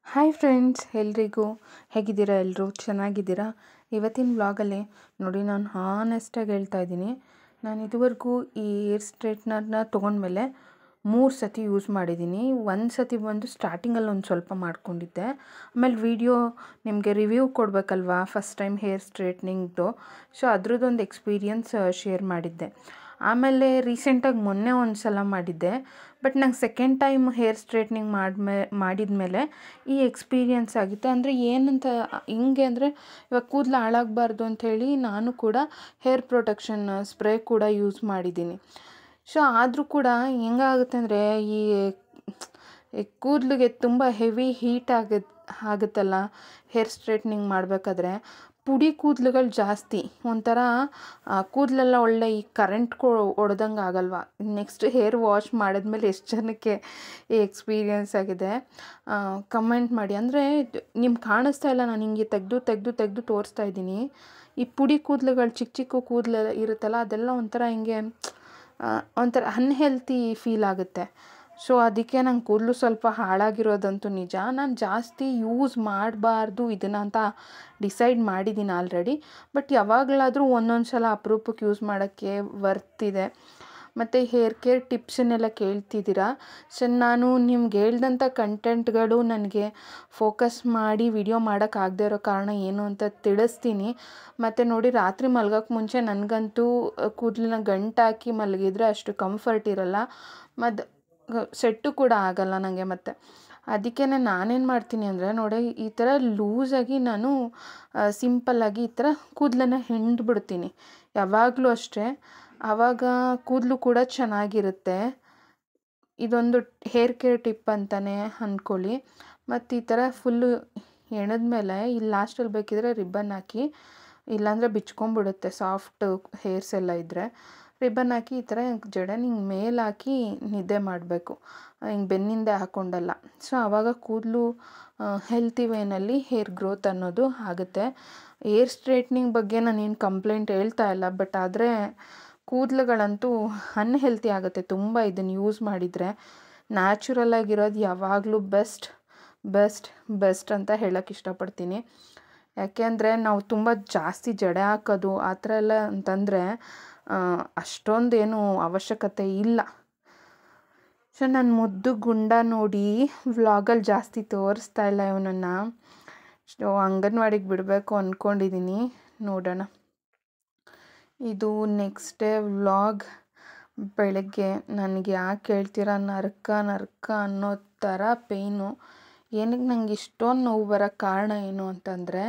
Hi friends, ಎಲ್ರಿಗೂ ಹೇಗಿದ್ದೀರಾ? ಎಲ್ಲರೂ ಚೆನ್ನಾಗಿದ್ದೀರಾ? ಇವತ್ತಿನ ವ್ಲಾಗಲ್ಲಿ ನೋಡಿ, ನಾನು ಹಾನೆಸ್ಟಾಗಿ ಹೇಳ್ತಾ ಇದ್ದೀನಿ, ನಾನು ಇದುವರೆಗೂ ಈ ಏರ್ ಸ್ಟ್ರೈಟ್ನರ್ನ ತೊಗೊಂಡ್ಮೇಲೆ 3 ಸತಿ ಯೂಸ್ ಮಾಡಿದ್ದೀನಿ. ಒಂದು ಸತಿ ಬಂದು ಸ್ಟಾರ್ಟಿಂಗಲ್ಲಿ ಒಂದು ಸ್ವಲ್ಪ ಮಾಡ್ಕೊಂಡಿದ್ದೆ. ಆಮೇಲೆ ವಿಡಿಯೋ ನಿಮಗೆ ರಿವ್ಯೂ ಕೊಡಬೇಕಲ್ವಾ, ಫಸ್ಟ್ ಟೈಮ್ ಹೇರ್ ಸ್ಟ್ರೈಟ್ನಿಂಗ್ದು. ಸೊ ಅದ್ರದ್ದೊಂದು ಎಕ್ಸ್ಪೀರಿಯನ್ಸ್ ಶೇರ್ ಮಾಡಿದ್ದೆ. ಆಮೇಲೆ ರೀಸೆಂಟಾಗಿ ಮೊನ್ನೆ ಒಂದು ಸಲ ಮಾಡಿದ್ದೆ. ಬಟ್ ನಂಗೆ ಸೆಕೆಂಡ್ ಟೈಮ್ ಹೇರ್ ಸ್ಟ್ರೈಟ್ನಿಂಗ್ ಮಾಡಿದ್ಮೇಲೆ ಈ ಎಕ್ಸ್ಪೀರಿಯನ್ಸ್ ಆಗಿತ್ತು. ಅಂದರೆ ಏನಂತ ಹಿಂಗೆ ಅಂದರೆ, ಇವಾಗ ಕೂದಲು ಹಾಳಾಗಬಾರ್ದು ಅಂಥೇಳಿ ನಾನು ಕೂಡ ಹೇರ್ ಪ್ರೊಟೆಕ್ಷನ್ ಸ್ಪ್ರೇ ಕೂಡ ಯೂಸ್ ಮಾಡಿದ್ದೀನಿ. ಸೊ ಆದರೂ ಕೂಡ ಹೆಂಗಾಗುತ್ತೆ ಅಂದರೆ, ಈ ಕೂದಲಿಗೆ ತುಂಬ ಹೆವಿ ಹೀಟ್ ಆಗುತ್ತಲ್ಲ ಹೇರ್ ಸ್ಟ್ರೈಟ್ನಿಂಗ್ ಮಾಡಬೇಕಾದ್ರೆ. ಪುಡಿ ಕೂದಲುಗಳು ಜಾಸ್ತಿ, ಒಂಥರ ಕೂದಲೆಲ್ಲ ಒಳ್ಳೆ ಈ ಕರೆಂಟ್ ಹೊಡೆದಂಗೆ ಆಗಲ್ವ. ನೆಕ್ಸ್ಟ್ ಹೇರ್ ವಾಶ್ ಮಾಡಿದ್ಮೇಲೆ ಎಷ್ಟು ಜನಕ್ಕೆ ಈ ಎಕ್ಸ್ಪೀರಿಯನ್ಸ್ ಆಗಿದೆ ಕಮೆಂಟ್ ಮಾಡಿ. ಅಂದರೆ ನಿಮ್ಗೆ ಕಾಣಿಸ್ತಾ ಇಲ್ಲ, ನಾನು ಹಿಂಗೆ ತೆಗೆದು ತೋರಿಸ್ತಾ ಇದ್ದೀನಿ. ಈ ಪುಡಿ ಕೂದಲುಗಳು ಚಿಕ್ಕ ಚಿಕ್ಕ ಕೂದಲು ಇರುತ್ತಲ್ಲ, ಅದೆಲ್ಲ ಒಂಥರ ಹಿಂಗೆ ಒಂಥರ ಅನ್ಹೆಲ್ತಿ ಫೀಲ್ ಆಗುತ್ತೆ. ಸೊ ಅದಕ್ಕೆ ನಂಗೆ ಕೂದಲು ಸ್ವಲ್ಪ ಹಾಳಾಗಿರೋದಂತೂ ನಿಜ. ನಾನು ಜಾಸ್ತಿ ಯೂಸ್ ಮಾಡಬಾರ್ದು ಇದನ್ನು ಅಂತ ಡಿಸೈಡ್ ಮಾಡಿದ್ದೀನಿ ಆಲ್ರೆಡಿ. ಬಟ್ ಯಾವಾಗಲಾದರೂ ಒಂದೊಂದು ಸಲ ಅಪರೂಪಕ್ಕೆ ಯೂಸ್ ಮಾಡೋಕ್ಕೆ ವರ್ತಿದೆ. ಮತ್ತು ಹೇರ್ ಕೇರ್ ಟಿಪ್ಸನ್ನೆಲ್ಲ ಕೇಳ್ತಿದ್ದೀರಾ. ಸೊ ನಾನು ನಿಮ್ಗೆ ಹೇಳ್ದಂಥ ಕಂಟೆಂಟ್ಗಳು ನನಗೆ ಫೋಕಸ್ ಮಾಡಿ ವಿಡಿಯೋ ಮಾಡೋಕ್ಕಾಗದೇ ಇರೋ ಕಾರಣ ಏನು ಅಂತ ತಿಳಿಸ್ತೀನಿ. ಮತ್ತು ನೋಡಿ, ರಾತ್ರಿ ಮಲ್ಗೋಕ್ಕೆ ಮುಂಚೆ ನನಗಂತೂ ಕೂದಲನ್ನ ಗಂಟಾಕಿ ಮಲಗಿದ್ರೆ ಅಷ್ಟು ಕಂಫರ್ಟ್ ಇರಲ್ಲ, ಮತ್ತು ಸೆಟ್ಟು ಕೂಡ ಆಗಲ್ಲ ನನಗೆ. ಮತ್ತು ಅದಕ್ಕೆ ನಾನೇನು ಮಾಡ್ತೀನಿ ಅಂದರೆ, ನೋಡಿ, ಈ ಥರ ಲೂಸಾಗಿ ನಾನು ಸಿಂಪಲ್ಲಾಗಿ ಈ ಥರ ಕೂದಲನ್ನು ಹಿಂಡ್ಬಿಡ್ತೀನಿ ಯಾವಾಗಲೂ ಅಷ್ಟೇ. ಆವಾಗ ಕೂದಲು ಕೂಡ ಚೆನ್ನಾಗಿರುತ್ತೆ. ಇದೊಂದು ಹೇರ್ ಕೇರ್ ಟಿಪ್ ಅಂತಲೇ ಅಂದ್ಕೊಳ್ಳಿ. ಮತ್ತು ಈ ಥರ ಫುಲ್ಲು ಎಣದ್ಮೇಲೆ ಇಲ್ಲಿ ಲಾಸ್ಟಲ್ಲಿ ಬೇಕಿದ್ರೆ ರಿಬ್ಬನ್ ಹಾಕಿ, ಇಲ್ಲಾಂದರೆ ಬಿಚ್ಕೊಂಡ್ಬಿಡುತ್ತೆ ಸಾಫ್ಟ್ ಹೇರ್ಸ್ ಎಲ್ಲ ಇದ್ದರೆ. ರಿಬ್ಬನ್ ಹಾಕಿ ಈ ಥರ ಜಡೆನ ಹಿಂಗೆ ಮೇಲೆ ಹಾಕಿ ನಿದ್ದೆ ಮಾಡಬೇಕು, ಹಿಂಗೆ ಬೆನ್ನಿಂದೆ ಹಾಕ್ಕೊಂಡಲ್ಲ. ಸೊ ಆವಾಗ ಕೂದಲು ಹೆಲ್ತಿ ವೇನಲ್ಲಿ ಹೇರ್ ಗ್ರೋತ್ ಅನ್ನೋದು ಆಗುತ್ತೆ. ಏರ್ ಸ್ಟ್ರೈಟ್ನಿಂಗ್ ಬಗ್ಗೆ ನಾನೇನು ಕಂಪ್ಲೇಂಟ್ ಹೇಳ್ತಾ ಇಲ್ಲ, ಬಟ್ ಆದರೆ ಕೂದಲುಗಳಂತೂ ಅನ್ಹೆಲ್ತಿ ಆಗುತ್ತೆ ತುಂಬ ಇದನ್ನು ಯೂಸ್ ಮಾಡಿದರೆ. ನ್ಯಾಚುರಲಾಗಿರೋದು ಯಾವಾಗಲೂ ಬೆಸ್ಟ್ ಅಂತ ಹೇಳೋಕ್ಕೆ ಇಷ್ಟಪಡ್ತೀನಿ. ಯಾಕೆಂದರೆ ನಾವು ತುಂಬ ಜಾಸ್ತಿ ಜಡೆ ಹಾಕೋದು ಆ ಥರ ಎಲ್ಲ ಅಂತಂದರೆ ಅಷ್ಟೊಂದೇನು ಅವಶ್ಯಕತೆ ಇಲ್ಲ. ಸೊ ನನ್ನ ಮುದ್ದು ಗುಂಡ ನೋಡಿ ವ್ಲಾಗಲ್ಲಿ ಜಾಸ್ತಿ ತೋರಿಸ್ತಾ ಇಲ್ಲ ಇವನನ್ನು. ಸೊ ಅಂಗನವಾಡಿಗೆ ಬಿಡಬೇಕು ಅಂದ್ಕೊಂಡಿದ್ದೀನಿ, ನೋಡೋಣ. ಇದು ನೆಕ್ಸ್ಟ್ ಡೇ ವ್ಲಾಗ್. ಬೆಳಗ್ಗೆ ನನಗೆ ಯಾಕೆ ಹೇಳ್ತೀರಾ, ನರ್ಕ ಅನ್ನೋ ಥರ ಪೇಯ್ನು. ಏನಕ್ಕೆ ನಂಗೆ ಇಷ್ಟೊಂದು ನೋವು ಬರೋ ಕಾರಣ ಏನು ಅಂತಂದರೆ,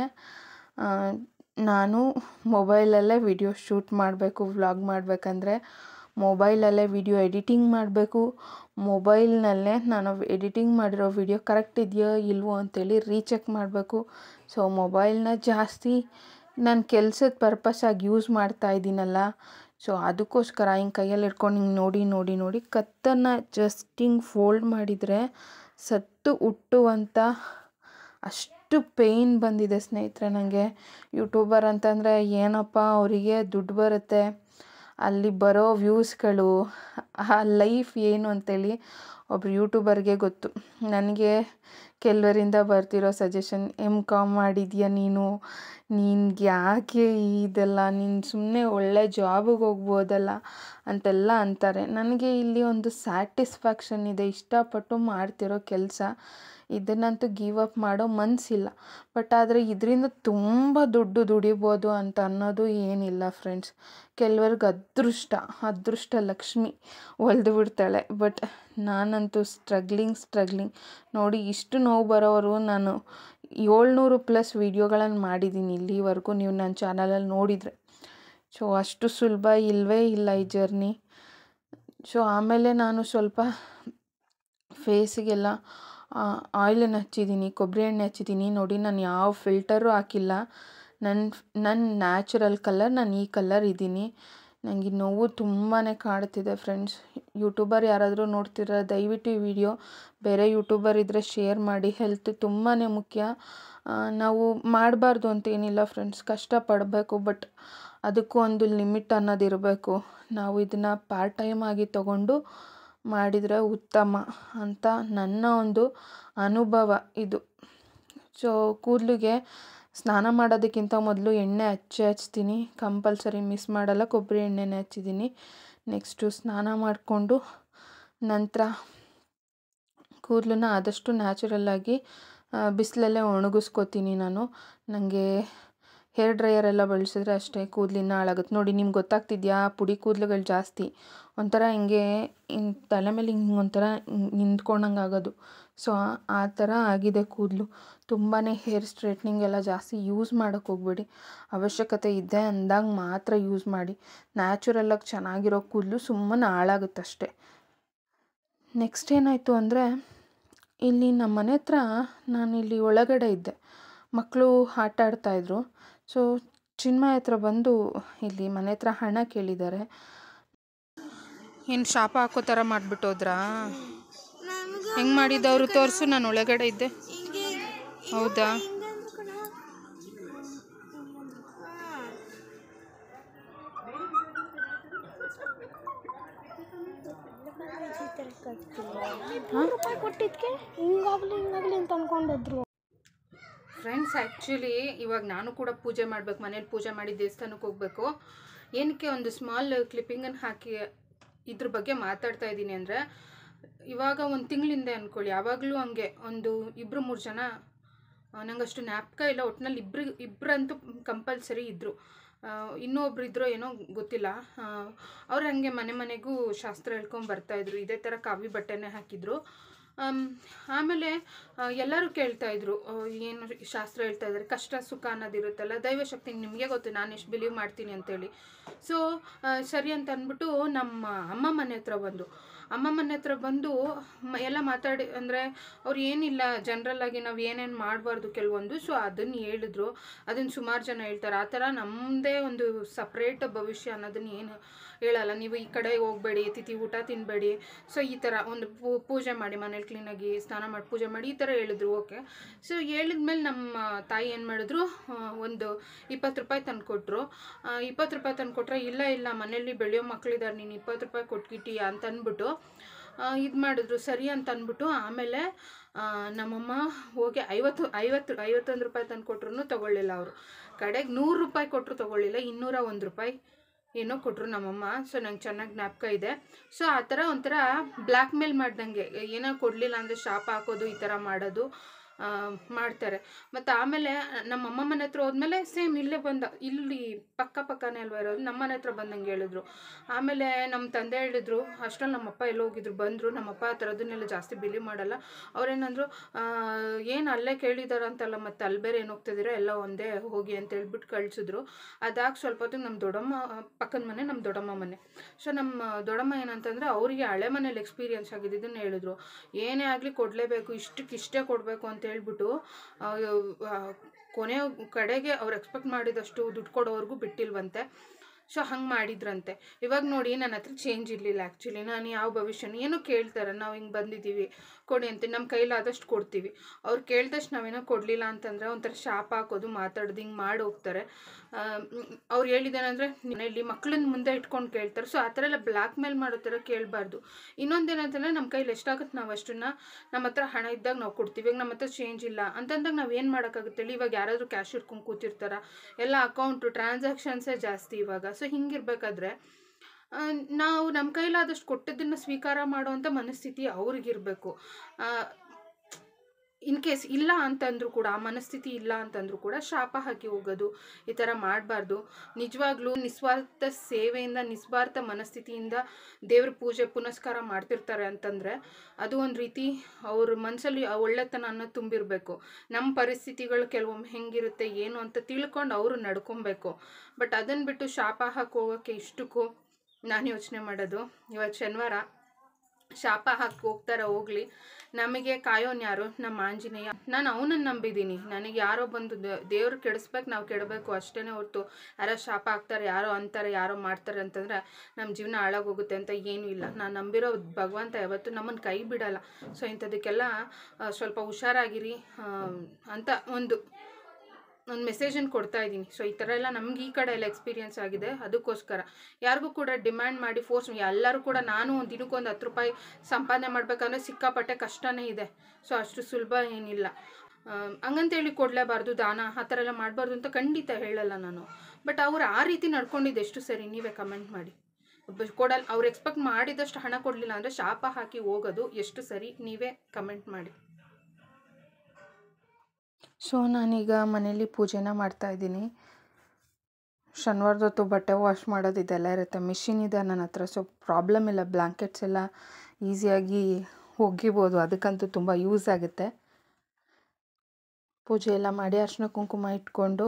ನಾನು ಮೊಬೈಲಲ್ಲೇ ವಿಡಿಯೋ ಶೂಟ್ ಮಾಡಬೇಕು. ವ್ಲಾಗ್ ಮಾಡಬೇಕಂದ್ರೆ ಮೊಬೈಲಲ್ಲೇ ವಿಡಿಯೋ ಎಡಿಟಿಂಗ್ ಮಾಡಬೇಕು. ಮೊಬೈಲ್ನಲ್ಲೇ ನಾನು ಎಡಿಟಿಂಗ್ ಮಾಡಿರೋ ವಿಡಿಯೋ ಕರೆಕ್ಟ್ ಇದೆಯೋ ಇಲ್ವೋ ಅಂತೇಳಿ ರೀಚೆಕ್ ಮಾಡಬೇಕು. ಸೊ ಮೊಬೈಲ್ನ ಜಾಸ್ತಿ ನಾನು ಕೆಲಸದ ಪರ್ಪಸ್ಸಾಗಿ ಯೂಸ್ ಮಾಡ್ತಾ ಇದ್ದೀನಲ್ಲ, ಸೊ ಅದಕ್ಕೋಸ್ಕರ ಹಿಂಗೆ ಕೈಯಲ್ಲಿ ಇಟ್ಕೊಂಡು ಹಿಂಗೆ ನೋಡಿ ಕತ್ತನ್ನು ಜಸ್ಟ್ ಹಿಂಗೆ ಫೋಲ್ಡ್ ಮಾಡಿದರೆ ಸತ್ತು ಹುಟ್ಟುವಂಥ ಅಷ್ಟು ಪೇಯ್ನ್ ಬಂದಿದೆ ಸ್ನೇಹಿತರೆ ನನಗೆ. ಯೂಟ್ಯೂಬರ್ ಅಂತಂದರೆ ಏನಪ್ಪ, ಅವರಿಗೆ ದುಡ್ಡು ಬರುತ್ತೆ, ಅಲ್ಲಿ ಬರೋ ವ್ಯೂಸ್ಗಳು, ಆ ಲೈಫ್ ಏನು ಅಂತೇಳಿ ಒಬ್ರು ಯೂಟ್ಯೂಬರ್ಗೆ ಗೊತ್ತು. ನನಗೆ ಕೆಲವರಿಂದ ಬರ್ತಿರೋ ಸಜೆಷನ್, MCOM ಮಾಡಿದ್ಯಾ ನಿನ್ಗೆ ಯಾಕೆ ಇದೆಲ್ಲ, ನೀನು ಸುಮ್ಮನೆ ಒಳ್ಳೆ ಜಾಬಿಗೆ ಹೋಗ್ಬೋದಲ್ಲ ಅಂತೆಲ್ಲ ಅಂತಾರೆ. ನನಗೆ ಇಲ್ಲಿ ಒಂದು ಸ್ಯಾಟಿಸ್ಫ್ಯಾಕ್ಷನ್ ಇದೆ, ಇಷ್ಟಪಟ್ಟು ಮಾಡ್ತಿರೋ ಕೆಲಸ. ಇದನ್ನಂತೂ ಗಿವ್ ಅಪ್ ಮಾಡೋ ಮನಸ್ಸಿಲ್ಲ. ಬಟ್ ಆದರೆ ಇದರಿಂದ ತುಂಬ ದುಡ್ಡು ದುಡಿಬೋದು ಅಂತ ಅನ್ನೋದು ಏನಿಲ್ಲ ಫ್ರೆಂಡ್ಸ್. ಕೆಲವ್ರಿಗೆ ಅದೃಷ್ಟ ಲಕ್ಷ್ಮಿ ಒಲ್ದು ಬಿಡ್ತಾಳೆ. ಬಟ್ ನಾನಂತೂ ಸ್ಟ್ರಗ್ಲಿಂಗ್ ನೋಡಿ. ಇಷ್ಟು ನೋವು ಬರೋವರು ನಾನು 700+ ವೀಡಿಯೋಗಳನ್ನು ಮಾಡಿದ್ದೀನಿ ಇಲ್ಲಿವರೆಗೂ, ನೀವು ನನ್ನ ಚಾನಲಲ್ಲಿ ನೋಡಿದರೆ. ಸೊ ಅಷ್ಟು ಸುಲಭ ಇಲ್ಲವೇ ಇಲ್ಲ ಈ ಜರ್ನಿ. ಸೊ ಆಮೇಲೆ ನಾನು ಸ್ವಲ್ಪ ಫೇಸಿಗೆಲ್ಲ ಆಯಿಲನ್ನು ಹಚ್ಚಿದ್ದೀನಿ, ಕೊಬ್ಬರಿ ಎಣ್ಣೆ ಹಚ್ಚಿದ್ದೀನಿ. ನೋಡಿ, ನಾನು ಯಾವ ಫಿಲ್ಟರು ಹಾಕಿಲ್ಲ. ನನ್ನ ನ್ಯಾಚುರಲ್ ಕಲರ್, ನಾನು ಈ ಕಲರ್ ಇದ್ದೀನಿ. ನನಗೆ ನೋವು ತುಂಬಾ ಕಾಡ್ತಿದೆ ಫ್ರೆಂಡ್ಸ್. ಯೂಟ್ಯೂಬರ್ ಯಾರಾದರೂ ನೋಡ್ತಿರೋ ದಯವಿಟ್ಟು ಈ ವಿಡಿಯೋ ಬೇರೆ ಯೂಟ್ಯೂಬರ್ ಇದ್ದರೆ ಶೇರ್ ಮಾಡಿ. ಹೆಲ್ತ್ ತುಂಬಾ ಮುಖ್ಯ. ನಾವು ಮಾಡಬಾರ್ದು ಅಂತೇನಿಲ್ಲ ಫ್ರೆಂಡ್ಸ್, ಕಷ್ಟಪಡಬೇಕು. ಬಟ್ ಅದಕ್ಕೂ ಒಂದು ಲಿಮಿಟ್ ಅನ್ನೋದಿರಬೇಕು. ನಾವು ಇದನ್ನು ಪಾರ್ಟ್ ಟೈಮ್ ಆಗಿ ತಗೊಂಡು ಮಾಡಿದರೆ ಉತ್ತಮ ಅಂತ ನನ್ನ ಒಂದು ಅನುಭವ ಇದು. ಸೊ ಕೂದಲಿಗೆ ಸ್ನಾನ ಮಾಡೋದಕ್ಕಿಂತ ಮೊದಲು ಎಣ್ಣೆ ಹಚ್ತೀನಿ, ಕಂಪಲ್ಸರಿ ಮಿಸ್ ಮಾಡಲ್ಲ, ಕೊಬ್ಬರಿ ಎಣ್ಣೆನೇ ಹಚ್ಚಿದ್ದೀನಿ. ನೆಕ್ಸ್ಟು ಸ್ನಾನ ಮಾಡಿಕೊಂಡು ನಂತರ ಕೂದಲನ್ನ ಆದಷ್ಟು ನ್ಯಾಚುರಲ್ಲಾಗಿ ಬಿಸಿಲಲ್ಲೇ ಒಣಗಿಸ್ಕೊತೀನಿ ನಾನು. ನನಗೆ ಹೇರ್ ಡ್ರೈಯರ್ ಎಲ್ಲ ಬಳಸಿದ್ರೆ ಅಷ್ಟೇ ಕೂದಲಿನ ಹಾಳಾಗುತ್ತೆ. ನೋಡಿ ನಿಮ್ಗೆ ಗೊತ್ತಾಗ್ತಿದೆಯಾ, ಪುಡಿ ಕೂದಲುಗಳು ಜಾಸ್ತಿ ಒಂಥರ ಹಿಂಗೆ ತಲೆ ಮೇಲೆ ಹಿಂಗೆ ಒಂಥರ ನಿಂತ್ಕೊಂಡಂಗೆ ಆಗೋದು. ಸೊ ಆ ಥರ ಆಗಿದೆ ಕೂದಲು. ತುಂಬಾ ಹೇರ್ ಸ್ಟ್ರೈಟ್ನಿಂಗ್ ಎಲ್ಲ ಜಾಸ್ತಿ ಯೂಸ್ ಮಾಡೋಕ್ಕೆ ಹೋಗ್ಬೇಡಿ. ಅವಶ್ಯಕತೆ ಇದೆ ಅಂದಾಗ ಮಾತ್ರ ಯೂಸ್ ಮಾಡಿ. ನ್ಯಾಚುರಲ್ಲಾಗಿ ಚೆನ್ನಾಗಿರೋ ಕೂದಲು ಸುಮ್ಮನೆ ಹಾಳಾಗುತ್ತಷ್ಟೆ. ನೆಕ್ಸ್ಟ್ ಏನಾಯಿತು ಅಂದರೆ, ಇಲ್ಲಿ ನಮ್ಮ ಮನೆ ಹತ್ರ ನಾನಿಲ್ಲಿ ಒಳಗಡೆ ಇದ್ದೆ, ಮಕ್ಕಳು ಆಟ ಆಡ್ತಾಯಿದ್ರು. ಸೊ ಚಿನ್ಮಯ ಹತ್ರ ಬಂದು ಇಲ್ಲಿ ಮನೆ ಹತ್ರ ಹಣ ಕೇಳಿದ್ದಾರೆ. ಏನು ಶಾಪ ಹಾಕೋ ಥರ ಮಾಡಿಬಿಟ್ಟು ಹೋದ್ರಾ? ಹೆಂಗೆ ಮಾಡಿದ್ದವರು ತೋರಿಸು, ನಾನು ಒಳಗಡೆ ಇದ್ದೆ. ಹೌದಾ? ಹಿಂಗಾಗಲಿ ಅಂತ ಅನ್ಕೊಂಡಿದ್ರು ಫ್ರೆಂಡ್ಸ್. ಆ್ಯಕ್ಚುಲಿ ಇವಾಗ ನಾನು ಕೂಡ ಪೂಜೆ ಮಾಡಬೇಕು, ಮನೇಲಿ ಪೂಜೆ ಮಾಡಿ ದೇವಸ್ಥಾನಕ್ಕೆ ಹೋಗಬೇಕು. ಏನಕ್ಕೆ ಒಂದು ಸ್ಮಾಲ್ ಕ್ಲಿಪ್ಪಿಂಗನ್ನು ಹಾಕಿ ಇದ್ರ ಬಗ್ಗೆ ಮಾತಾಡ್ತಾ ಇದ್ದೀನಿ ಅಂದರೆ, ಇವಾಗ ಒಂದು ತಿಂಗಳಿಂದ ಅಂದ್ಕೊಳ್ಳಿ, ಯಾವಾಗಲೂ ಹಂಗೆ ಒಂದು 2-3 ಜನ, ನಂಗಷ್ಟು ಜ್ಞಾಪಕ ಇಲ್ಲ, ಒಟ್ಟಿನಲ್ಲಿ ಇಬ್ಬರಂತೂ ಕಂಪಲ್ಸರಿ ಇದ್ದರು. ಇನ್ನೂ ಒಬ್ರು ಇದ್ರೋ ಏನೋ ಗೊತ್ತಿಲ್ಲ. ಅವ್ರು ಹಾಗೆ ಮನೆಗೂ ಶಾಸ್ತ್ರ ಹೇಳ್ಕೊಂಡು ಬರ್ತಾಯಿದ್ರು. ಇದೇ ಥರ ಕಾವಿ ಬಟ್ಟೆನೇ ಹಾಕಿದ್ರು. ಆಮೇಲೆ ಎಲ್ಲರೂ ಕೇಳ್ತಾಯಿದ್ರು, ಏನು ಶಾಸ್ತ್ರ ಹೇಳ್ತಾ ಇದ್ದಾರೆ, ಕಷ್ಟ ಸುಖ ಅನ್ನೋದಿರುತ್ತಲ್ಲ, ದೈವಶಕ್ತಿ ನಿಮಗೆ ಗೊತ್ತು ನಾನು ಎಷ್ಟು ಬಿಲೀವ್ ಮಾಡ್ತೀನಿ ಅಂತೇಳಿ. ಸೊ ಸರಿ ಅಂತ ಅಂದ್ಬಿಟ್ಟು ನಮ್ಮ ಅಮ್ಮ ಮನೆ ಹತ್ರ ಬಂದು ಎಲ್ಲ ಮಾತಾಡಿ, ಅಂದರೆ ಅವ್ರು ಏನಿಲ್ಲ, ಜನ್ರಲ್ಲಾಗಿ ನಾವು ಏನೇನು ಮಾಡಬಾರ್ದು ಕೆಲವೊಂದು, ಸೊ ಅದನ್ನು ಹೇಳಿದ್ರು. ಅದನ್ನು ಸುಮಾರು ಜನ ಹೇಳ್ತಾರೆ. ಆ ಥರ ನಮ್ಮದೇ ಒಂದು ಸಪ್ರೇಟ್ ಭವಿಷ್ಯ ಅನ್ನೋದನ್ನು ಏನು ಹೇಳಲ್ಲ. ನೀವು ಈ ಕಡೆ ಹೋಗಬೇಡಿ, ತಿಥಿ ಊಟ ತಿನ್ನಬೇಡಿ, ಸೊ ಈ ಥರ ಒಂದು ಪೂಜೆ ಮಾಡಿ, ಮನೇಲಿ ಕ್ಲೀನಾಗಿ ಸ್ನಾನ ಮಾಡಿ ಪೂಜೆ ಮಾಡಿ, ಈ ಥರ ಹೇಳಿದ್ರು. ಓಕೆ. ಸೊ ಹೇಳಿದ್ಮೇಲೆ ನಮ್ಮ ತಾಯಿ ಏನು ಮಾಡಿದ್ರು, ಒಂದು 20 ರೂಪಾಯಿ ತಂದು ಕೊಟ್ಟರು. 20 ರೂಪಾಯಿ ತಂದು ಕೊಟ್ಟರೆ, ಇಲ್ಲ ಮನೇಲಿ ಬೆಳೆಯೋ ಮಕ್ಕಳಿದ್ದಾರೆ, ನೀನು 20 ರೂಪಾಯಿ ಕೊಟ್ಕಿಟ್ಟೀಯ ಅಂತ ಅಂದ್ಬಿಟ್ಟು ಇದು ಮಾಡಿದ್ರು. ಸರಿ ಅಂತ ಅಂದ್ಬಿಟ್ಟು ಆಮೇಲೆ ನಮ್ಮಮ್ಮ ಹೋಗಿ 51 ರೂಪಾಯಿ ತಂದು ಕೊಟ್ಟರು ತೊಗೊಳ್ಳಿಲ್ಲ. ಅವರು ಕಡೆಗೆ 100 ರೂಪಾಯಿ ಕೊಟ್ಟರು ತೊಗೊಳ್ಳಿಲ್ಲ, 201 ರೂಪಾಯಿ ಏನೋ ಕೊಟ್ಟರು ನಮ್ಮಮ್ಮ. ಸೊ ನಂಗೆ ಚೆನ್ನಾಗಿ ಜ್ಞಾಪಕ ಇದೆ. ಸೊ ಆ ಥರ ಒಂಥರ ಬ್ಲ್ಯಾಕ್ ಮೇಲ್ ಮಾಡ್ದಂಗೆ, ಏನೋ ಕೊಡಲಿಲ್ಲ ಅಂದರೆ ಶಾಪ ಹಾಕೋದು, ಈ ಥರ ಮಾಡೋದು ಮಾಡ್ತಾರೆ. ಮತ್ತು ಆಮೇಲೆ ನಮ್ಮಮ್ಮ ಮನೆ ಹತ್ರ ಹೋದ್ಮೇಲೆ ಸೇಮ್ ಇಲ್ಲೇ ಇಲ್ಲಿ ಪಕ್ಕನೇ ಅಲ್ವ ಇರೋದು, ನಮ್ಮ ಮನೆ ಹತ್ರ ಬಂದಂಗೆ ಹೇಳಿದ್ರು. ಆಮೇಲೆ ನಮ್ಮ ತಂದೆ ಹೇಳಿದ್ರು, ಅಷ್ಟರಲ್ಲಿ ನಮ್ಮಪ್ಪ ಎಲ್ಲೋ ಹೋಗಿದ್ರು, ಬಂದರು. ನಮ್ಮಪ್ಪ ಆ ಥರದನ್ನೆಲ್ಲ ಜಾಸ್ತಿ ಬಿಲೀವ್ ಮಾಡಲ್ಲ. ಅವ್ರೇನಂದ್ರು, ಏನು ಅಲ್ಲೇ ಕೇಳಿದಾರಂತಲ್ಲ, ಮತ್ತು ಅಲ್ಲಿ ಬೇರೆ ಏನು ಹೋಗ್ತಿದ್ದೀರೋ, ಎಲ್ಲ ಒಂದೇ ಹೋಗಿ ಅಂತ ಹೇಳ್ಬಿಟ್ಟು ಕಳಿಸಿದ್ರು. ಅದಾಗಿ ಸ್ವಲ್ಪ ಹೊತ್ತಿಗೆ ನಮ್ಮ ದೊಡ್ಡಮ್ಮ, ಪಕ್ಕದ ಮನೆ ನಮ್ಮ ದೊಡ್ಡಮ್ಮ ಮನೆ. ಸೊ ನಮ್ಮ ದೊಡ್ಡಮ್ಮ ಏನಂತಂದರೆ, ಅವರಿಗೆ ಹಳೆ ಮನೇಲಿ ಎಕ್ಸ್ಪೀರಿಯನ್ಸ್ ಆಗಿದೆ, ಇದನ್ನು ಹೇಳಿದ್ರು. ಏನೇ ಆಗಲಿ ಕೊಡಲೇಬೇಕು, ಇಷ್ಟೇ ಕೊಡಬೇಕು ಅಂತ ಹೇಳ್ಬಿಟ್ಟು ಕೊನೆಯ ಕಡೆಗೆ ಅವ್ರು ಎಕ್ಸ್ಪೆಕ್ಟ್ ಮಾಡಿದಷ್ಟು ದುಡ್ಡು ಕೊಡೋವರೆಗೂ ಬಿಟ್ಟಿಲ್ವಂತೆ. ಸೊ ಹಂಗೆ ಮಾಡಿದ್ರಂತೆ. ಇವಾಗ ನೋಡಿ, ನನ್ನ ಹತ್ರ ಚೇಂಜ್ ಇರಲಿಲ್ಲ. ಆ್ಯಕ್ಚುಲಿ ನಾನು ಯಾವ ಭವಿಷ್ಯನ ಏನೋ ಕೇಳ್ತಾರೆ, ನಾವು ಹಿಂಗೆ ಬಂದಿದ್ದೀವಿ ಕೊಡಿ ಅಂತ, ನಮ್ಮ ಕೈಲಾದಷ್ಟು ಕೊಡ್ತೀವಿ. ಅವ್ರು ಕೇಳಿದಷ್ಟು ನಾವೇನೋ ಕೊಡಲಿಲ್ಲ ಅಂತಂದರೆ ಒಂಥರ ಶಾಪ ಹಾಕೋದು, ಮಾತಾಡೋದು, ಹಿಂಗೆ ಮಾಡಿ ಹೋಗ್ತಾರೆ. ಅವ್ರು ಹೇಳಿದ್ದೇನೆಂದರೆ, ಮನೆಯಲ್ಲಿ ಮಕ್ಕಳನ್ನ ಮುಂದೆ ಇಟ್ಕೊಂಡು ಕೇಳ್ತಾರೆ. ಸೊ ಆ ಥರ ಎಲ್ಲ ಬ್ಲ್ಯಾಕ್ ಮೇಲ್ ಮಾಡೋ ಥರ ಕೇಳಬಾರ್ದು. ಇನ್ನೊಂದೇನಂತಂದರೆ, ನಮ್ಮ ಕೈಲಿ ಎಷ್ಟಾಗುತ್ತೆ ನಾವು ಅಷ್ಟನ್ನು, ನಮ್ಮ ಹತ್ರ ಹಣ ಇದ್ದಾಗ ನಾವು ಕೊಡ್ತೀವಿ. ಇವಾಗ ನಮ್ಮ ಹತ್ರ ಚೇಂಜ್ ಇಲ್ಲ ಅಂತಂದಾಗ ನಾವು ಏನು ಮಾಡೋಕ್ಕಾಗುತ್ತೆ ಹೇಳಿ? ಇವಾಗ ಯಾರಾದರೂ ಕ್ಯಾಶ್ ಇಟ್ಕೊಂಡು ಕೂತಿರ್ತಾರ, ಎಲ್ಲ ಅಕೌಂಟು ಟ್ರಾನ್ಸಾಕ್ಷನ್ಸೇ ಜಾಸ್ತಿ ಇವಾಗ. ಸೊ ಹಿಂಗಿರ್ಬೇಕಾದ್ರೆ ನಾವು ನಮ್ಮ ಕೈಲಾದಷ್ಟು ಕೊಟ್ಟದ್ದನ್ನು ಸ್ವೀಕಾರ ಮಾಡುವಂಥ ಮನಸ್ಥಿತಿ ಅವ್ರಿಗಿರಬೇಕು. ಇನ್ ಕೇಸ್ ಇಲ್ಲ ಅಂತಂದರೂ ಕೂಡ, ಆ ಮನಸ್ಥಿತಿ ಇಲ್ಲ ಅಂತಂದರೂ ಕೂಡ ಶಾಪ ಹಾಕಿ ಹೋಗೋದು, ಈ ಥರ ಮಾಡಬಾರ್ದು. ನಿಜವಾಗ್ಲೂ ನಿಸ್ವಾರ್ಥ ಸೇವೆಯಿಂದ, ನಿಸ್ವಾರ್ಥ ಮನಸ್ಥಿತಿಯಿಂದ ದೇವ್ರ ಪೂಜೆ ಪುನಸ್ಕಾರ ಮಾಡ್ತಿರ್ತಾರೆ ಅಂತಂದರೆ, ಅದು ಒಂದು ರೀತಿ ಅವ್ರ ಮನಸ್ಸಲ್ಲಿ ಒಳ್ಳೆತನ ಅನ್ನೋದು ತುಂಬಿರಬೇಕು. ನಮ್ಮ ಪರಿಸ್ಥಿತಿಗಳು ಕೆಲವೊಮ್ಮೆ ಹೆಂಗಿರುತ್ತೆ ಏನು ಅಂತ ತಿಳ್ಕೊಂಡು ಅವರು ನಡ್ಕೊಬೇಕು. ಬಟ್ ಅದನ್ನು ಬಿಟ್ಟು ಶಾಪ ಹಾಕಿ ಹೋಗೋಕ್ಕೆ ಇಷ್ಟಕ್ಕೂ ನಾನು ಯೋಚನೆ ಮಾಡೋದು, ಇವತ್ತು ಶನಿವಾರ ಶಾಪ ಹಾಕಿ ಹೋಗ್ತಾರೆ, ಹೋಗಲಿ, ನಮಗೆ ಕಾಯೋನು ಯಾರು? ನಮ್ಮ ಆಂಜನೇಯ. ನಾನು ಅವನನ್ನು ನಂಬಿದ್ದೀನಿ. ನನಗೆ ಯಾರೋ ಬಂದು ದೇವ್ರು ಕೆಡಿಸ್ಬೇಕು, ನಾವು ಕೆಡಬೇಕು ಅಷ್ಟೇ ಹೊರತು, ಯಾರೋ ಶಾಪ ಹಾಕ್ತಾರೆ, ಯಾರೋ ಅಂತಾರೆ, ಯಾರೋ ಮಾಡ್ತಾರೆ ಅಂತಂದರೆ ನಮ್ಮ ಜೀವನ ಹಾಳಾಗೋಗುತ್ತೆ ಅಂತ ಏನೂ ಇಲ್ಲ. ನಾನು ನಂಬಿರೋ ಭಗವಂತ ಯಾವತ್ತೂ ನಮ್ಮನ್ನು ಕೈ ಬಿಡಲ್ಲ. ಸೊ ಇಂಥದಕ್ಕೆಲ್ಲ ಸ್ವಲ್ಪ ಹುಷಾರಾಗಿರಿ ಅಂತ ಒಂದು ಮೆಸೇಜನ್ನು ಕೊಡ್ತಾ ಇದ್ದೀನಿ. ಸೊ ಈ ಥರ ಎಲ್ಲ ನಮ್ಗೆ ಈ ಕಡೆ ಎಲ್ಲ ಎಕ್ಸ್ಪೀರಿಯನ್ಸ್ ಆಗಿದೆ. ಅದಕ್ಕೋಸ್ಕರ ಯಾರಿಗೂ ಕೂಡ ಡಿಮ್ಯಾಂಡ್ ಮಾಡಿ ಫೋರ್ಸ್, ಎಲ್ಲರೂ ಕೂಡ ನಾನು ದಿನಕ್ಕೊಂದು 10 ರೂಪಾಯಿ ಸಂಪಾದನೆ ಮಾಡಬೇಕಂದ್ರೆ ಸಿಕ್ಕಾಪಟ್ಟೆ ಕಷ್ಟನೇ ಇದೆ. ಸೊ ಅಷ್ಟು ಸುಲಭ ಏನಿಲ್ಲ. ಹಂಗಂತೇಳಿ ಕೊಡಲೇಬಾರ್ದು ದಾನ ಆ ಥರ ಎಲ್ಲ ಮಾಡಬಾರ್ದು ಅಂತ ಖಂಡಿತ ಹೇಳಲ್ಲ ನಾನು. ಬಟ್ ಅವ್ರು ಆ ರೀತಿ ನಡ್ಕೊಂಡಿದ್ದು ಎಷ್ಟು ಸರಿ ನೀವೇ ಕಮೆಂಟ್ ಮಾಡಿ. ಕೊಡಲ್ಲ, ಅವ್ರು ಎಕ್ಸ್ಪೆಕ್ಟ್ ಮಾಡಿದಷ್ಟು ಹಣ ಕೊಡಲಿಲ್ಲ ಅಂದರೆ ಶಾಪ ಹಾಕಿ ಹೋಗೋದು ಎಷ್ಟು ಸರಿ ನೀವೇ ಕಮೆಂಟ್ ಮಾಡಿ. ಸೊ ನಾನೀಗ ಮನೇಲಿ ಪೂಜೆನ ಮಾಡ್ತಾಯಿದ್ದೀನಿ. ಶನಿವಾರದ ಹೊತ್ತು ಬಟ್ಟೆ ವಾಶ್ ಮಾಡೋದು ಇದೆಲ್ಲ ಇರುತ್ತೆ. ಮಿಷಿನ್ ಇದೆ ನನ್ನ ಹತ್ರ, ಸೊ ಪ್ರಾಬ್ಲಮ್ ಇಲ್ಲ. ಬ್ಲ್ಯಾಂಕೆಟ್ಸ್ ಎಲ್ಲ ಈಸಿಯಾಗಿ ಒಗಿಬೋದು, ಅದಕ್ಕಂತೂ ತುಂಬ ಯೂಸ್ ಆಗುತ್ತೆ. ಪೂಜೆ ಎಲ್ಲ ಮಾಡಿ ಅರಿಶಿನ ಕುಂಕುಮ ಇಟ್ಕೊಂಡು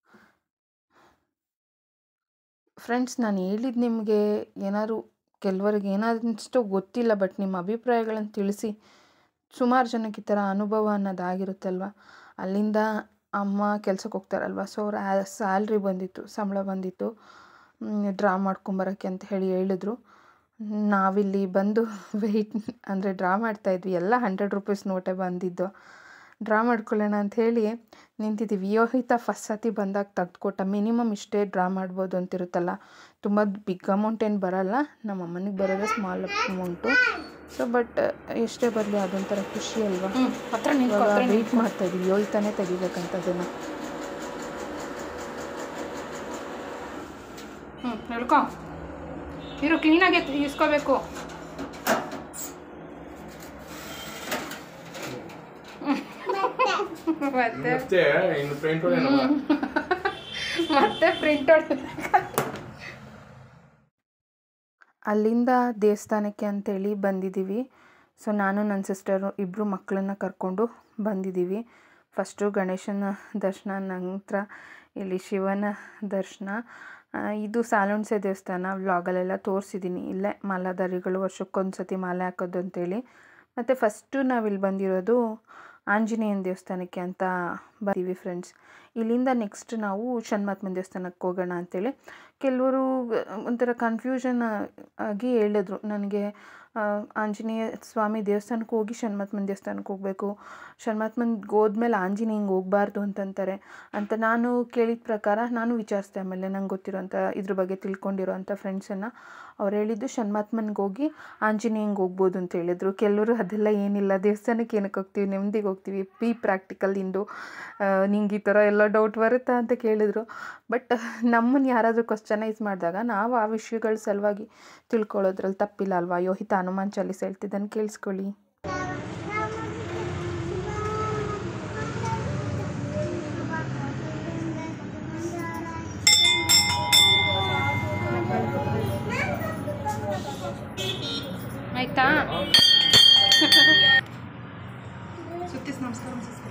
ಫ್ರೆಂಡ್ಸ್, ನಾನು ಹೇಳಿದ್ದು ನಿಮಗೆ ಏನಾದ್ರು ಕೆಲವರಿಗೆ ಏನಾದಷ್ಟು ಗೊತ್ತಿಲ್ಲ, ಬಟ್ ನಿಮ್ಮ ಅಭಿಪ್ರಾಯಗಳನ್ನು ತಿಳಿಸಿ. ಸುಮಾರು ಜನಕ್ಕೆ ಈ ಥರ ಅನುಭವ ಅನ್ನೋದಾಗಿರುತ್ತಲ್ವ. ಅಲ್ಲಿಂದ ಅಮ್ಮ ಕೆಲ್ಸಕ್ಕೆ ಹೋಗ್ತಾರಲ್ವ, ಸೊ ಅವ್ರ ಸ್ಯಾಲ್ರಿ ಬಂದಿತ್ತು, ಸಂಬಳ ಬಂದಿತ್ತು, ಡ್ರಾ ಮಾಡ್ಕೊಂಬರೋಕ್ಕೆ ಅಂತ ಹೇಳಿದ್ರು. ನಾವಿಲ್ಲಿ ಬಂದು ವೆಯ್ಟ್ ಅಂದರೆ ಡ್ರಾ ಮಾಡ್ತಾಯಿದ್ವಿ. ಎಲ್ಲ 100 ರೂಪೀಸ್ ನೋಟೇ ಬಂದಿದ್ದು. ಡ್ರಾ ಮಾಡ್ಕೊಳ್ಳೋಣ ಅಂಥೇಳಿ ನಿಂತಿದ್ದೀವಿ. ಯೋಹಿತ ಫಸ್ಟ್ ಸತಿ ಬಂದಾಗ ತೆಗೆದುಕೊಟ್ಟ. ಮಿನಿಮಮ್ ಇಷ್ಟೇ ಡ್ರಾ ಮಾಡ್ಬೋದು ಅಂತಿರುತ್ತಲ್ಲ, ತುಂಬ ಬಿಗ್ ಅಮೌಂಟ್ ಏನು ಬರೋಲ್ಲ. ನಮ್ಮ ಅಮ್ಮನಿಗೆ ಬರೋದೇ ಸ್ಮಾಲ್ ಅಮೌಂಟು. ಸೊ ಬಟ್ ಎಷ್ಟೇ ಬರಲಿ ಅದೊಂಥರ ಖುಷಿ ಅಲ್ವಾ. ಇವಾಗ ವೆಯ್ಟ್ ಮಾಡ್ತಾಯಿದ್ವಿ, ಯೋಹಿತಾನೇ ತೆಗಿಬೇಕಂತದನ್ನು. ಹೇಳ್ಕೊ ಇರು, ಕ್ಲೀನಾಗಿ ಇಸ್ಕೋಬೇಕು. ಮತ್ತೆ ಪ್ರಿಂಟ್ ಅಲ್ಲಿಂದ ದೇವಸ್ಥಾನಕ್ಕೆ ಅಂತೇಳಿ ಬಂದಿದ್ದೀವಿ. ಸೊ ನಾನು ನನ್ನ ಸಿಸ್ಟರು ಇಬ್ಬರು ಮಕ್ಕಳನ್ನ ಕರ್ಕೊಂಡು ಬಂದಿದ್ದೀವಿ. ಫಸ್ಟು ಗಣೇಶನ ದರ್ಶನ, ನಂತರ ಇಲ್ಲಿ ಶಿವನ ದರ್ಶನ. ಇದು ಸಾಲುಣ್ಸೆ ದೇವಸ್ಥಾನ, ವ್ಲಾಗಲ್ಲೆಲ್ಲ ತೋರಿಸಿದ್ದೀನಿ. ಇಲ್ಲೇ ಮಾಲಾಧಾರಿಗಳು ವರ್ಷಕ್ಕೊಂದು ಸತಿ ಮಾಲೆ ಹಾಕೋದು ಅಂತೇಳಿ. ಮತ್ತು ಫಸ್ಟು ನಾವಿಲ್ಲಿ ಬಂದಿರೋದು ಆಂಜನೇಯನ ದೇವಸ್ಥಾನಕ್ಕೆ ಅಂತ ಬರ್ತೀವಿ ಫ್ರೆಂಡ್ಸ್. ಇಲ್ಲಿಂದ ನೆಕ್ಸ್ಟ್ ನಾವು ಷಣ್ಮಾತ್ಮನ ದೇವಸ್ಥಾನಕ್ಕೆ ಹೋಗೋಣ ಅಂತೇಳಿ. ಕೆಲವರು ಒಂಥರ ಕನ್ಫ್ಯೂಷನ್ ಆಗಿ ಹೇಳಿದ್ರು ನನಗೆ, ಆಂಜನೇಯ ಸ್ವಾಮಿ ದೇವಸ್ಥಾನಕ್ಕೆ ಹೋಗಿ ಷಣ್ಮಾತ್ಮನ ದೇವಸ್ಥಾನಕ್ಕೆ ಹೋಗಬೇಕು, ಷಣ್ಮಾತ್ಮನ್ಗೆ ಹೋದ್ಮೇಲೆ ಆಂಜನೇಯಂಗೆ ಹೋಗಬಾರ್ದು ಅಂತಂತಾರೆ ಅಂತ ನಾನು ಕೇಳಿದ ಪ್ರಕಾರ ನಾನು ವಿಚಾರಿಸ್ದೆ. ಆಮೇಲೆ ನಂಗೆ ಗೊತ್ತಿರೋಂಥ ಇದ್ರ ಬಗ್ಗೆ ತಿಳ್ಕೊಂಡಿರೋಂಥ ಫ್ರೆಂಡ್ಸನ್ನು, ಅವ್ರು ಹೇಳಿದ್ದು ಷಣ್ಮಾತ್ಮನ್ಗೆ ಹೋಗಿ ಆಂಜನೇಯಂಗೆ ಹೋಗ್ಬೋದು ಅಂತ ಹೇಳಿದರು. ಕೆಲವರು ಅದೆಲ್ಲ ಏನಿಲ್ಲ, ದೇವಸ್ಥಾನಕ್ಕೆ ಏನಕ್ಕೆ ಹೋಗ್ತೀವಿ, ನೆಮ್ಮದಿಗೆ ಹೋಗ್ತೀವಿ, ಪ್ರಾಕ್ಟಿಕಲ್ ಇಂದು, ನಿಂಗೆ ಈ ಥರ ಎಲ್ಲ ಡೌಟ್ ಬರುತ್ತಾ ಅಂತ ಕೇಳಿದರು. ಬಟ್ ನಮ್ಮನ್ನು ಯಾರಾದರೂ ಕ್ವಶ್ಚನೈಸ್ ಮಾಡಿದಾಗ ನಾವು ಆ ವಿಷಯಗಳ ಸಲುವಾಗಿ ತಿಳ್ಕೊಳ್ಳೋದ್ರಲ್ಲಿ ತಪ್ಪಿಲ್ಲ ಅಲ್ವಾ. ಯೋಹಿತ ಹನುಮಾನ್ ಚಾಲೀಸ್ ಹೇಳ್ತಿದ್ದಾನೆ, ಕೇಳಿಸ್ಕೊಳ್ಳಿ. ಆಯ್ತಾ? ಸುತ್ತಿಸ್ ನಮಸ್ಕಾರ.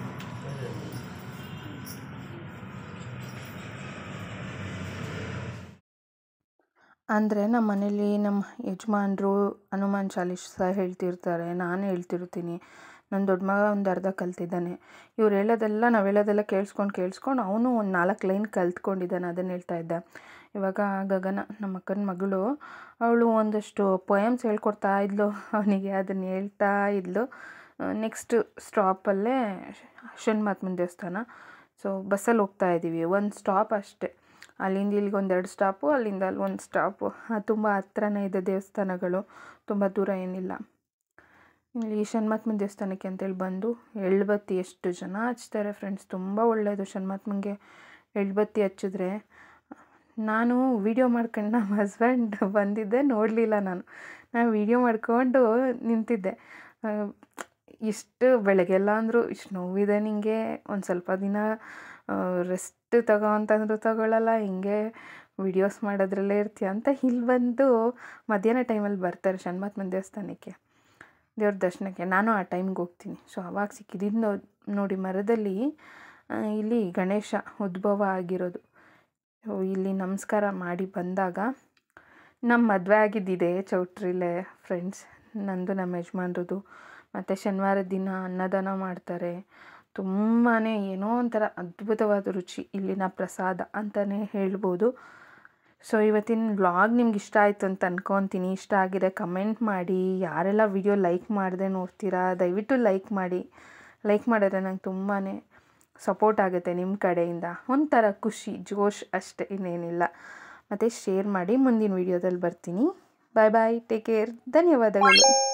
ಅಂದರೆ ನಮ್ಮ ಮನೇಲಿ ನಮ್ಮ ಯಜಮಾನರು ಹನುಮಾನ್ ಚಾಲೀಸ ಹೇಳ್ತಿರ್ತಾರೆ, ನಾನು ಹೇಳ್ತಿರ್ತೀನಿ. ನನ್ನ ದೊಡ್ಡ ಮಗ ಒಂದು ಅರ್ಧ ಕಲ್ತಿದ್ದಾನೆ. ಇವ್ರು ಹೇಳೋದೆಲ್ಲ ನಾವು ಹೇಳೋದೆಲ್ಲ ಕೇಳಿಸ್ಕೊಂಡು ಅವನು ಒಂದು 4 ಲೈನ್ ಕಲ್ತ್ಕೊಂಡಿದ್ದಾನೆ. ಅದನ್ನು ಹೇಳ್ತಾ ಇದ್ದೆ. ಇವಾಗ ಗಗನ ನಮ್ಮ ಅಕ್ಕನ ಮಗಳು, ಅವಳು ಒಂದಷ್ಟು ಪೊಯಮ್ಸ್ ಹೇಳ್ಕೊಡ್ತಾ ಇದ್ಲು ಅವನಿಗೆ, ಅದನ್ನು ಹೇಳ್ತಾ ಇದ್ಲು. ನೆಕ್ಸ್ಟ್ ಸ್ಟಾಪಲ್ಲೇ ಷಣ್ಮಾತ್ಮನ ದೇವಸ್ಥಾನ. ಸೊ ಬಸ್ಸಲ್ಲಿ ಹೋಗ್ತಾ ಇದ್ದೀವಿ, ಒಂದು ಸ್ಟಾಪ್ ಅಷ್ಟೇ. ಅಲ್ಲಿಂದ ಇಲ್ಲಿಗೆ 1-2 ಸ್ಟಾಪು, ಅಲ್ಲಿಂದ ಅಲ್ಲಿ 1 ಸ್ಟಾಪು. ತುಂಬ ಹತ್ರನೇ ಇದೆ ದೇವಸ್ಥಾನಗಳು, ತುಂಬ ದೂರ ಏನಿಲ್ಲ. ಇಲ್ಲಿ ಷಣ್ಮಾತ್ಮನ ದೇವಸ್ಥಾನಕ್ಕೆ ಅಂತೇಳಿ ಬಂದು ಎಳ್ಳುಬತ್ತಿ ಎಷ್ಟು ಜನ ಹಚ್ತಾರೆ ಫ್ರೆಂಡ್ಸ್, ತುಂಬ ಒಳ್ಳೆಯದು. ಷಣ್ಮಾತ್ಮನಿಗೆ ಎಳ್ಳುಬತ್ತಿ ಹಚ್ಚಿದ್ರೆ, ನಾನು ವೀಡಿಯೋ ಮಾಡ್ಕೊಂಡು ನಮ್ಮ ಹಸ್ಬೆಂಡ್ ಬಂದಿದ್ದೆ, ನೋಡಲಿಲ್ಲ. ನಾನು ವೀಡಿಯೋ ಮಾಡ್ಕೊಂಡು ನಿಂತಿದ್ದೆ. ಇಷ್ಟು ಬೆಳಗ್ಗೆಲ್ಲ ಅಂದರು, ಇಷ್ಟು ನೋವಿದೆ ನಿನಗೆ, ಒಂದು ಸ್ವಲ್ಪ ದಿನ ರೆಸ್ಟ್ ತಗೋ ಅಂತಂದ್ರು ತಗೊಳ್ಳಲ್ಲ, ಹಿಂಗೆ ವೀಡಿಯೋಸ್ ಮಾಡೋದ್ರಲ್ಲೇ ಇರ್ತೀಯ ಅಂತ. ಇಲ್ಲಿ ಬಂದು ಮಧ್ಯಾಹ್ನ ಟೈಮಲ್ಲಿ ಬರ್ತಾರೆ ಷಣ್ಮಾತ್ಮನ ದೇವಸ್ಥಾನಕ್ಕೆ, ದೇವ್ರ ದರ್ಶನಕ್ಕೆ. ನಾನು ಆ ಟೈಮ್ಗೆ ಹೋಗ್ತೀನಿ. ಸೊ ಅವಾಗ ಸಿಕ್ಕಿದ್ದು ನೋಡಿ, ಮರದಲ್ಲಿ ಇಲ್ಲಿ ಗಣೇಶ ಉದ್ಭವ ಆಗಿರೋದು. ಇಲ್ಲಿ ನಮಸ್ಕಾರ ಮಾಡಿ ಬಂದಾಗ, ನಮ್ಮ ಮದುವೆ ಆಗಿದ್ದಿದೆ ಚೌಟ್ರಿಲೇ ಫ್ರೆಂಡ್ಸ್, ನಂದು ನಮ್ಮ ಯಜಮಾನ್ರದ್ದು. ಮತ್ತು ಶನಿವಾರದ ದಿನ ಅನ್ನದಾನ ಮಾಡ್ತಾರೆ. ತುಂಬಾ ಏನೋ ಒಂಥರ ಅದ್ಭುತವಾದ ರುಚಿ ಇಲ್ಲಿನ ಪ್ರಸಾದ ಅಂತಲೇ ಹೇಳ್ಬೋದು. ಸೊ ಇವತ್ತಿನ ವ್ಲಾಗ್ ನಿಮ್ಗೆ ಇಷ್ಟ ಆಯಿತು ಅಂತ ಅಂದ್ಕೊತೀನಿ. ಇಷ್ಟ ಆಗಿದೆ ಕಮೆಂಟ್ ಮಾಡಿ. ಯಾರೆಲ್ಲ ವಿಡಿಯೋ ಲೈಕ್ ಮಾಡದೆ ನೋಡ್ತೀರಾ ದಯವಿಟ್ಟು ಲೈಕ್ ಮಾಡಿ. ಲೈಕ್ ಮಾಡಿದ್ರೆ ನಂಗೆ ತುಂಬಾ ಸಪೋರ್ಟ್ ಆಗುತ್ತೆ ನಿಮ್ಮ ಕಡೆಯಿಂದ. ಒಂಥರ ಖುಷಿ, ಜೋಶ್ ಅಷ್ಟೇ, ಇನ್ನೇನಿಲ್ಲ. ಮತ್ತು ಶೇರ್ ಮಾಡಿ. ಮುಂದಿನ ವೀಡಿಯೋದಲ್ಲಿ ಬರ್ತೀನಿ. ಬಾಯ್ ಬಾಯ್, ಟೇಕ್ ಕೇರ್, ಧನ್ಯವಾದಗಳು.